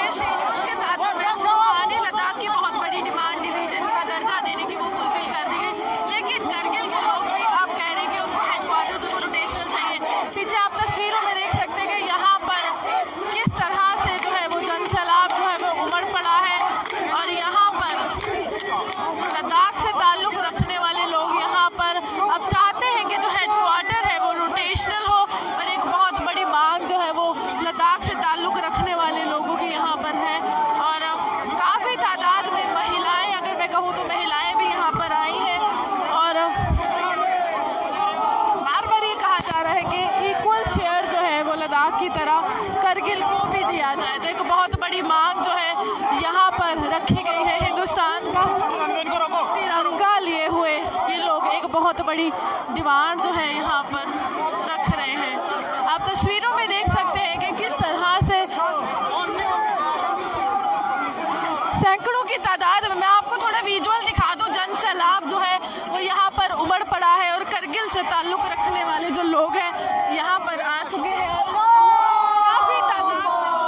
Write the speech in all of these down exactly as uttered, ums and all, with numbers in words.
Shri news के साथ मैं सुहानी। लद्दाख की बहुत बड़ी डिमांड डिवीजन का दर्जा देने की वो फुलफिल कर दी गई, लेकिन करगिल के लोग भी आप कह रहे हैं कि उनको हेडक्वार्टर्स और रोटेशनल चाहिए। पीछे आप तस्वीरों में देख सकते हैं कि यहाँ पर किस तरह से जो है वो जनसैलाब जो है वो उमड़ पड़ा है और यहाँ पर लद्दाख से ताल्लुक़ रखने वाले लोग यहाँ पर अब चाहते हैं कि जो हेडक्वार्टर है वो रोटेशनल हो, और एक बहुत बड़ी मांग जो है वो लद्दाख से ताल्लुक़ रखने वाले लोगों की यहाँ पर है। और काफ़ी तादाद में महिलाएं, अगर मैं कहूँ तो महिलाएं भी यहाँ पर आई हैं और बार बार ये कहा जा रहा है कि इक्वल शेयर जो है वो लद्दाख की तरह करगिल को भी दिया जाए। तो एक बहुत बड़ी मांग जो है यहाँ पर रखी गई है। हिंदुस्तान का तिरंगा लिए हुए ये लोग एक बहुत बड़ी डिमांड जो है यहाँ पर रख रहे हैं। आप तस्वीरों में देख सकते हैं कि किस तरह से सैकड़ों की तादाद में, मैं आपको थोड़ा विजुअल दिखा दूं, जनसैलाब जो है वो यहाँ पर उमड़ पड़ा है और करगिल से ताल्लुक़ रखने वाले जो लोग हैं यहाँ पर आ चुके हैं। काफ़ी तादाद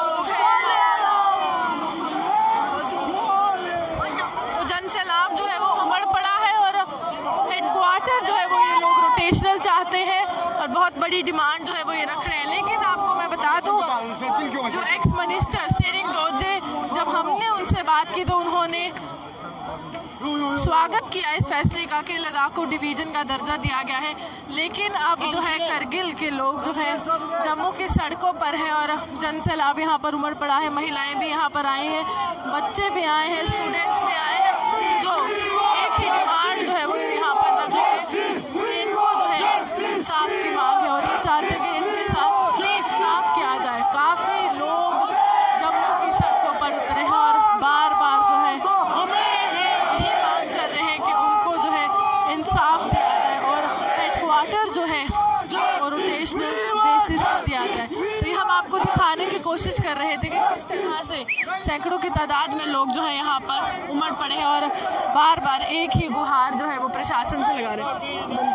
तो जनसैलाब जो है वो उमड़ पड़ा है और हेडक्वार्टर जो है वो ये लोग रोटेशनल चाहते हैं और बहुत बड़ी डिमांड जो है वो ये रख रहे हैं। लेकिन आपको मैं बता दूं, जो एक्स मिनिस्टर स्टेरिंग डोजे, जब हमने उनसे बात की तो उन्होंने स्वागत किया इस फैसले का कि लद्दाख को डिवीजन का दर्जा दिया गया है। लेकिन अब जो है करगिल के लोग जो है जम्मू की सड़कों पर हैं और जनसैलाब यहाँ पर उमड़ पड़ा है। महिलाएं भी यहाँ पर आई हैं, बच्चे भी आए हैं, स्टूडेंट्स भी आए हैं, जो एक ही डिमांड जो है वो यहाँ पर रखे कि इनको जो है इंसाफ की मांग है और ये चाहते हैं कि इनके साथ इंसाफ किया जाए। काफ़ी लोग जम्मू की सड़कों पर उतरे हैं और बार बार जो है ये मांग कर रहे हैं कि उनको जो है इंसाफ दिया जाए और हेडक्वार्टर जो है वो रोटेशनल बेसिस पर दिया जाए। तो ये हम आपको दिखाने की कोशिश कर रहे थे कि किस तरह से सैकड़ों की तादाद में लोग जो है यहाँ पर उमड़ पड़े हैं और बार बार एक ही गुहार जो है वो प्रशासन से लगा रहे हैं।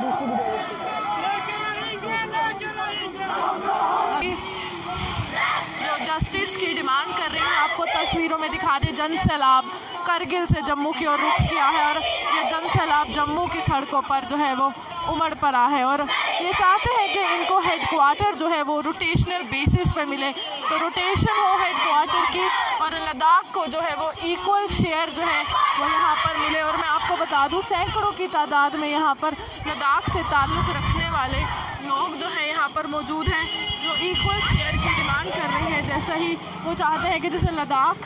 जो जस्टिस की डिमांड कर रहे हैं, आपको तस्वीरों में दिखा दें, जनसैलाब करगिल से जम्मू की ओर रुख किया है और ये जनसैलाब जम्मू की सड़कों पर जो है वो उमड़ पड़ा है और ये चाहते हैं कि इनको हेडक्वार्टर जो है वो रोटेशनल बेसिस पे मिले। तो रोटेशन हो हेडक्वार्टर की और लद्दाख को जो है वो इक्वल शेयर जो है वो यहाँ पर मिले। और मैं आपको बता दूँ, सैकड़ों की तादाद में यहाँ पर लद्दाख से ताल्लुक़ रखने वाले लोग जो है यहाँ पर मौजूद हैं, जो इक्वल शेयर की डिमांड कर रहे हैं। जैसा ही वो चाहते हैं कि जैसे लद्दाख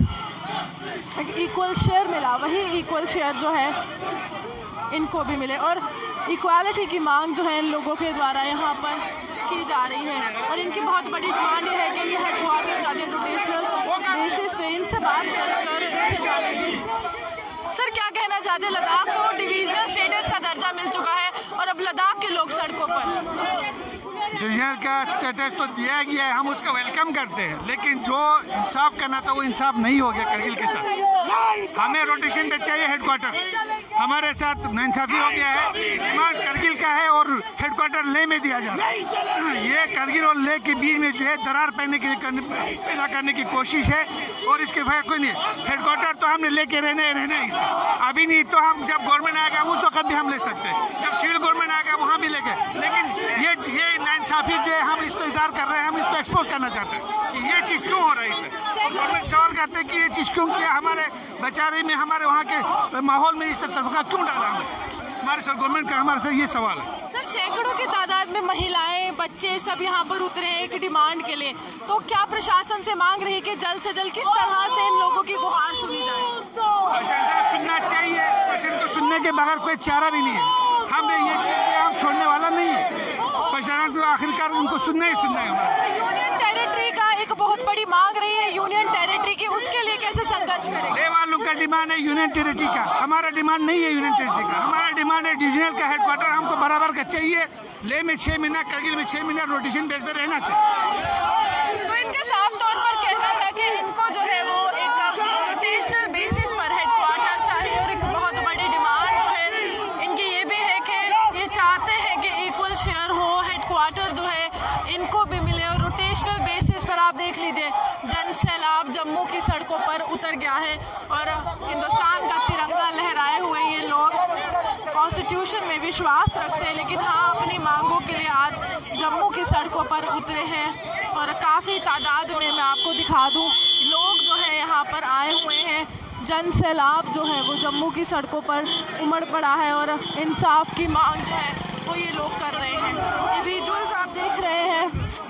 एक इक्वल शेयर मिला, वही इक्वल शेयर जो है इनको भी मिले और इक्वालिटी की मांग जो है इन लोगों के द्वारा यहाँ पर की जा रही है। और इनकी बहुत बड़ी डिमांड ये है कि ये हेडक्वार्टर जाते रोटेशनल बेसिस पे। इनसे बात कर इनसे जानेंगे, सर क्या कहना चाहते हैं? लद्दाख को डिवीजनल स्टेटस का दर्जा मिल चुका है और अब लद्दाख के लोग सड़कों पर। डिवीजनल का स्टेटस तो दिया गया है, हम उसका वेलकम करते हैं, लेकिन जो इंसाफ करना था वो इंसाफ नहीं हो गया करगिल के साथ। हमें रोटेशन पे चाहिए हेडक्वार्टर, हमारे साथ नाइंसाफी हो गया है। डिमांड करगिल का है और हेडक्वार्टर ले में दिया जा रहा है। ये करगिल और ले के बीच में जो है दरार पैदा के करने पैदा करने की कोशिश है और इसके फायदा कोई नहीं। हेडक्वार्टर तो हमने लेके रहना है रहना है अभी नहीं, तो हम जब गवर्नमेंट आएगा उस वक्त भी हम ले सकते हैं, जब सिविल गवर्नमेंट आएगा वहाँ भी लेके। लेकिन ये ये नाइंसाफी जो है हम इसको इज़हार कर रहे हैं, हम इसको एक्सपोज करना चाहते हैं कि ये चीज़ क्यों हो रही है। और गवर्नमेंट सवाल करते हैं कि ये चीज़ क्यों किया, हमारे बेचारे में हमारे वहाँ के माहौल में इस तरह क्यों डाला हमें, हमारे सर गवर्नमेंट का हमारे से ये सवाल है। सर सैकड़ों की तादाद में महिलाएं बच्चे सब यहाँ पर उतरे हैं एक डिमांड के लिए, तो क्या प्रशासन से मांग रही है कि जल्द से जल्द किस तरह से इन लोगों की गुहार सुनी जाए? प्रशासन सुनना चाहिए, प्रशासन को सुनने के बगैर कोई चारा भी नहीं है। हम ये चीज़ हम छोड़ने वाला नहीं है, प्रशासन को आखिरकार उनको सुनना ही सुनना है। हमारा यूनियन टेरिटरी का एक बहुत बड़ी मांग रही है, यूनियन टेरिटरी की, उसके लिए कैसे संघर्ष करेंगे? ले वालों का डिमांड है यूनियन टेरिटरी का, हमारा डिमांड नहीं है यूनियन टेरिटरी का। हमारा डिमांड है डिविजनल का हेडक्वार्टर हमको बराबर का चाहिए। ले में छः महीना, करगिल में छः महीना रोटेशन बेस पे रहना चाहिए। तो इनके साफ तौर पर कहना था कि इनको जो है वो एक रोटेशनल बेसिस पर हेडक्वार्टर चाहिए और एक बहुत बड़ी डिमांड जो है इनकी ये भी है कि ये चाहते हैं कि इक्वल शेयर हो, हेडक्वार्टर जो है इनको भी मिले और रोटेशनल बेसिस पर। आप देख लीजिए जनसैलाब जम्मू सड़कों पर उतर गया है और हिंदुस्तान का तिरंगा लहराए हुए ये लोग कॉन्स्टिट्यूशन में विश्वास रखते हैं, लेकिन हाँ अपनी मांगों के लिए आज जम्मू की सड़कों पर उतरे हैं। और काफ़ी तादाद में मैं आपको दिखा दूँ लोग जो है यहाँ पर आए हुए हैं। जन सैलाब जो है वो जम्मू की सड़कों पर उमड़ पड़ा है और इंसाफ की मांग जो है वो ये लोग कर रहे हैं। ये विजुअल्स आप देख रहे हैं,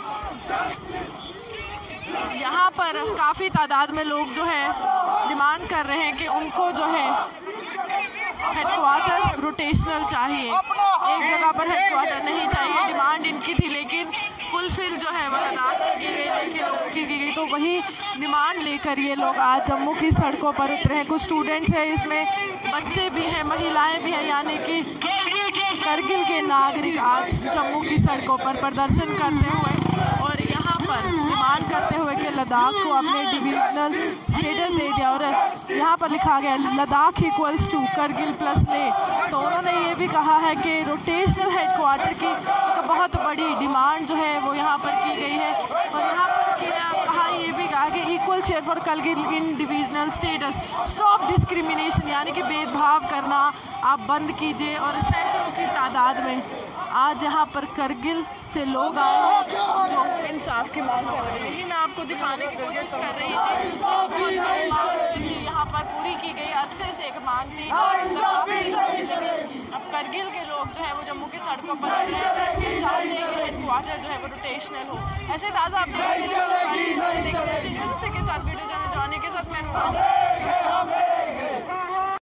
यहाँ पर काफ़ी तादाद में लोग जो है डिमांड कर रहे हैं कि उनको जो है हेडक्वार्टर रोटेशनल चाहिए, एक जगह पर हेडक्वार्टर नहीं चाहिए। डिमांड इनकी थी लेकिन फुलफिल जो है वो लद्दाख की गई, लेकिन की गई तो वही डिमांड लेकर ये लोग आज जम्मू की सड़कों पर उतरे हैं। कुछ स्टूडेंट्स हैं, इसमें बच्चे भी हैं, महिलाएं भी हैं, यानी कि करगिल के नागरिक आज जम्मू की सड़कों पर प्रदर्शन करते हुए और यहाँ पर डिमांड करते हुए कि लद्दाख को अपने डिविजनल स्टेटस दे दिया। और यहाँ पर लिखा गया Ladakh equals to Kargil plus Leh. तो उन्होंने ये भी कहा है कि रोटेशनल हेडक्वार्टर की एक बहुत बड़ी डिमांड जो है वो यहाँ पर की गई है। और यहाँ पर की कहा ये भी कहा कि equal share for Kargil in divisional status, stop discrimination, यानी कि भेदभाव करना आप बंद कीजिए। और सैकड़ों की तादाद में आज यहाँ पर करगिल से लोग आए हैं जो इंसाफ की मांग कर रहे हैं। यही मैं आपको दिखाने की कोशिश कर रही थी। बहुत बड़ी मांग थी यहाँ पर पूरी की गई, अरसे से एक मांग थी, लेकिन अब करगिल के लोग जो है वो जम्मू की सड़कों पर चाहते हैं कि हेडक्वार्टर जो है वो रोटेशनल हो। ऐसे ताज़ा अपडेट के साथ वीडियो जाने के साथ मैं